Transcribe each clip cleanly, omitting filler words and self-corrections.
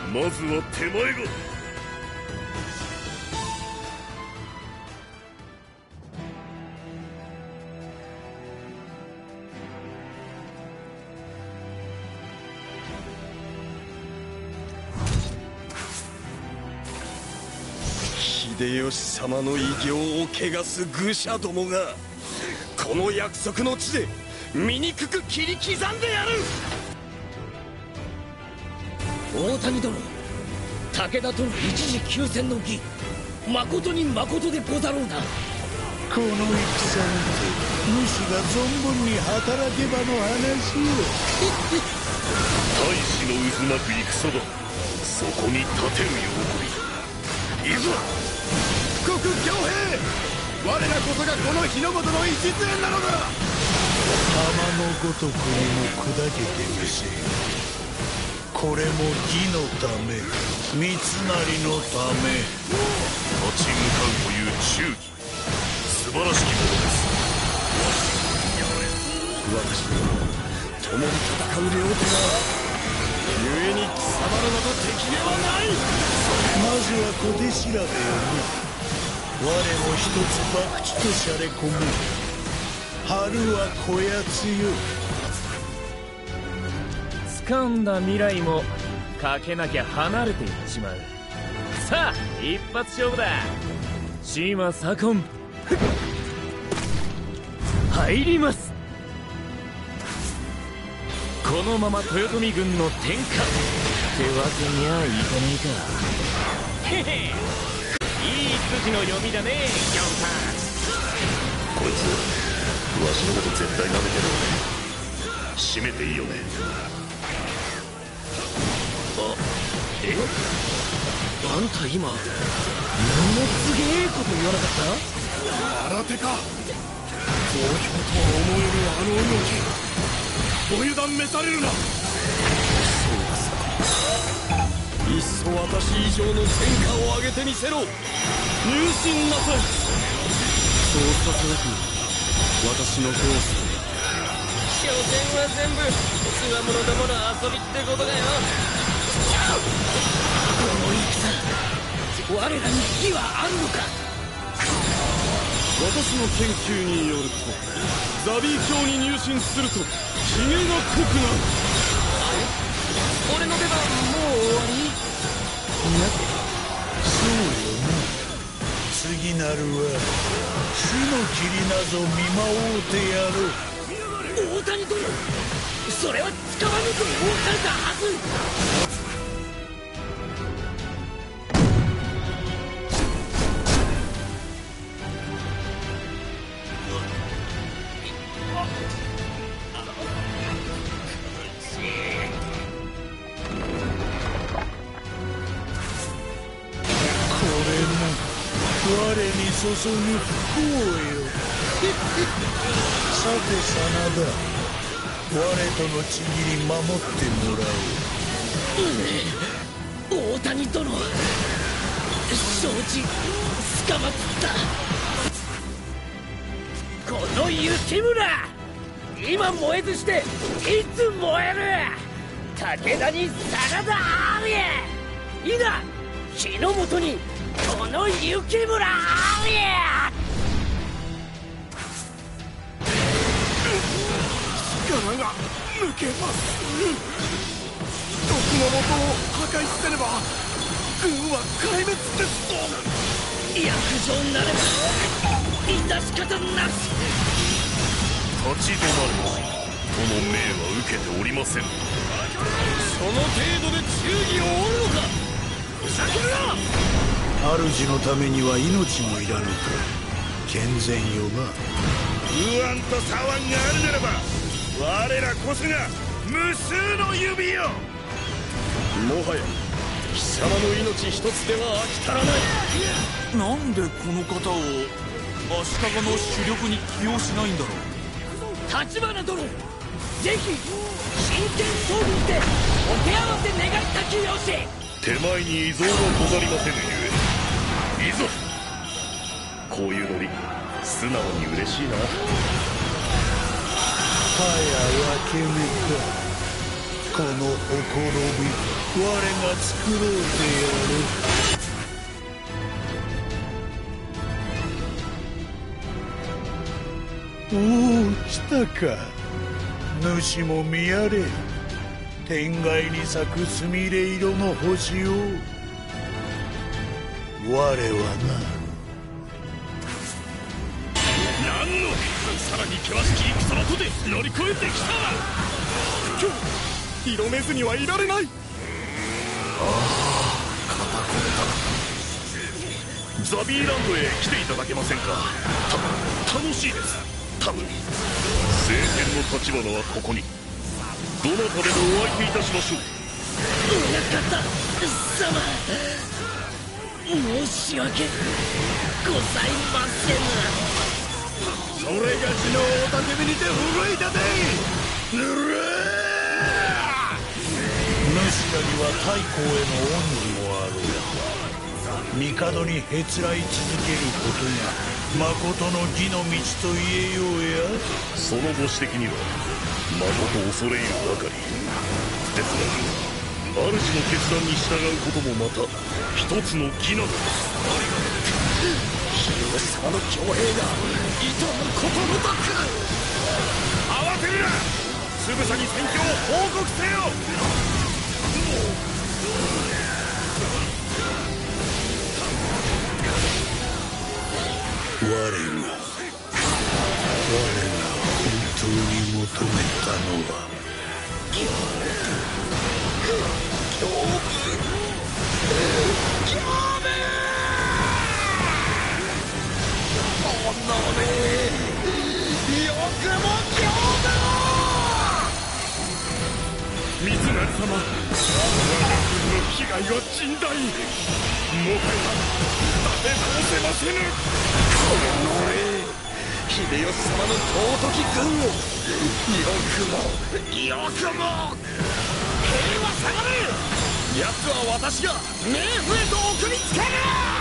まずは手前が。秀吉様の偉業を汚す愚者どもがこの約束の地で醜く切り刻んでやる。 大谷殿、武田との一時休戦の儀、誠に誠でござろうな。 この戦にて主が存分に働けばの話よ。 大使の渦巻く戦だ。そこに立てる喜び。いざ国強兵、我らこそがこの日の本の礎なのだ。 玉のごとくにも砕けてみせ。これも義のため、三成のため。 立ち向かうという忠義、素晴らしきものです。私は共に戦う両手が故に貴様らなど敵ではない。 まずは小手調べをね。我も一つ博打としゃれ込む。春はこやつよ。 掴んだ未来もかけなきゃ離れていっちまう。さあ一発勝負だ。島左近入ります。このまま豊臣軍の天下ってわけにはいかねえか。へへ、いい筋の読みだね、ギョンさん。 こいつわしのこと絶対舐めてるよね。締めていいよね。 あんた今ものすげえこと言わなかった？ 新手か。同胞とは思えるあの動き、ご油断召されるな。 いっそ私以上の戦果を上げてみせろ。入信なさい。そうさせなく私のコース。 所詮は全部つわものどもの遊びってことだよ。 この戦、我らに義はあるのか？ 私の研究によるとザビー教に入信するとひげが濃くなる。 俺の出番もう終わり？ そうよな。次なるは死の霧なぞ見舞おうてやろう。 大谷殿、それは使わぬと申されたはず。 我に注ぐ不幸よ。さて真田、我とのちぎり守ってもらおう。大谷殿、承知、捕まった。この雪村、今燃えずしていつ燃える。武田に真田あり。いざ日の本にこの雪村あり。 力が抜けます。毒の元を破壊せねば軍は壊滅ですと。 約定なれば致し方なし。 立ち止まる。その命は受けておりません。その程度で忠義を負うのか。ふざけるな。 主のためには命もいらぬと健全よな。 不安と左腕があるならば我らこそが無数の指よ。もはや貴様の命一つでは飽き足らない。 なんでこの方を足利の主力に起用しないんだろう。 立花殿、ぜひ真剣勝負にてお手合わせ願いたきよし。 手前に異造がござりませぬゆえ、いざ。こういうノリ素直に嬉しいな。 はや分け目か。 このほころび我が作ろうてやる。おお、来たか。主も見やれ、天外に咲くすみれ色の星を。我は何のさらに険しき戦のとて乗り越えてきたわ。 今日色めずにはいられない。 ザビーランドへ来ていただけませんか。楽しいです。多分聖剣の立花はここに。どなたでもお相手いたしましょう。 親方様、申し訳ございません。 それがしの雄たけびにて震いたぜ。ぬる主らには太閤への恩義もあろう。帝にへつらい続けることが誠の義の道と言えようや。 そのご指摘にはまこと恐れ入るばかりですが、主の決断に従うこともまた一つの義なのです。 秀吉様の強兵が糸のことごとく。 慌てるな。つぶさに戦況を報告せよ。 我が本当に求めたのは三成様、我が軍の被害は甚大。もはや立て直せませぬ。 秀吉様の尊き軍をよくも兵は下がれ。奴は私が冥府へと送りつける。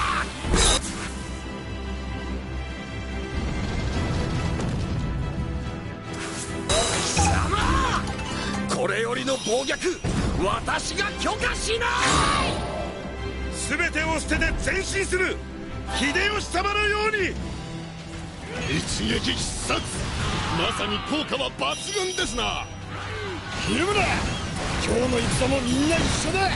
貴様、これよりの暴虐私が許可しない。 全てを捨てて前進する秀吉様のように。 一撃必殺、まさに効果は抜群ですな。ひるむな。今日の戦もみんな一緒だ。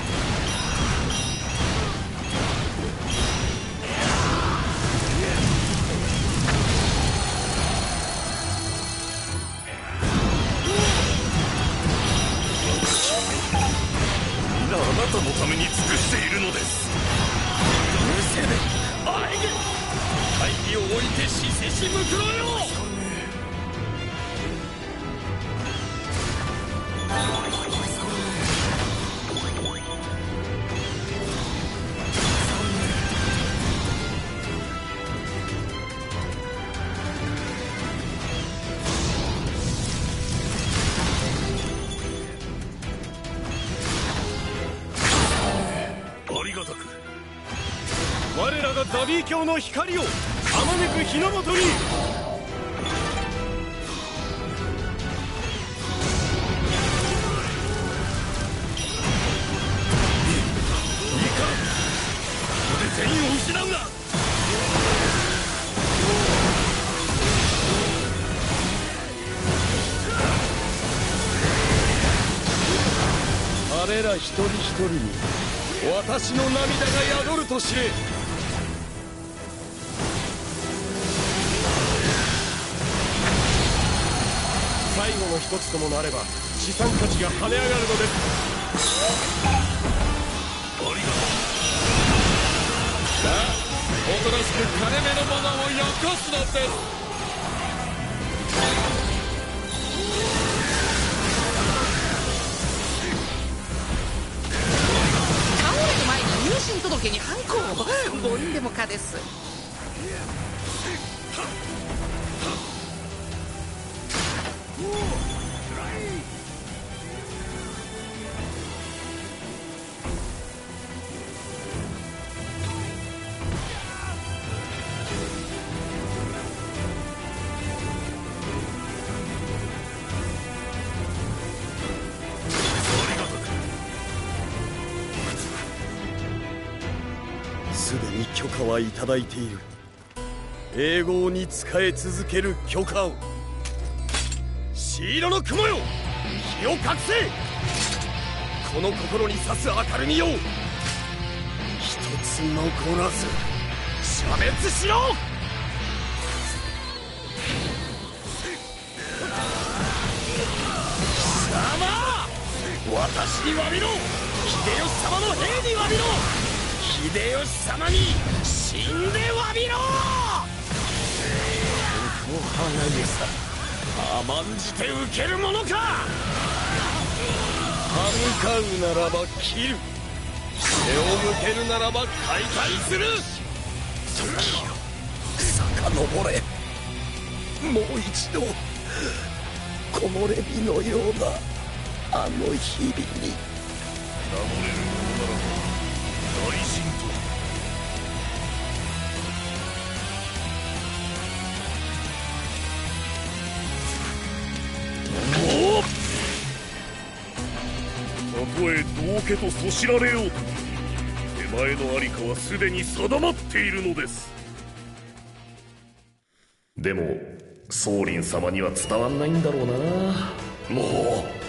皆あなたのために尽くしているのです。 うせめあえぐ大義を置いて死せしむくろよ。 ありがたく。 我らがザビー教の光をあまねく日の元に。 全員を失うな。 彼ら一人一人に私の涙が宿ると知れ。最後の一つともなれば資産価値が跳ね上がるのです。さあ、おとなしく金目のものをよこすのです。 倒れる前に入信届にハンコを。母音でもかです。 ありがすでに許可はいただいている。永劫に仕え続ける許可を。シ色の雲よ、火を隠せ。この心に差す明るみよ、一つ残らず消滅しろ。貴様、私に詫びろ。秀吉様の兵に詫びろ。秀吉様に死んで詫びろ。ここ花毛さ、甘んじて受けるものか。歯向かうならば切る、背を向けるならば解体する。時よ遡れ、もう一度木漏れ日のようなあの日々に。 名乗れるものならば大神たとえ道家とそしられようと、手前の在りかはすでに定まっているのです。でも宗麟様には伝わんないんだろうな。もう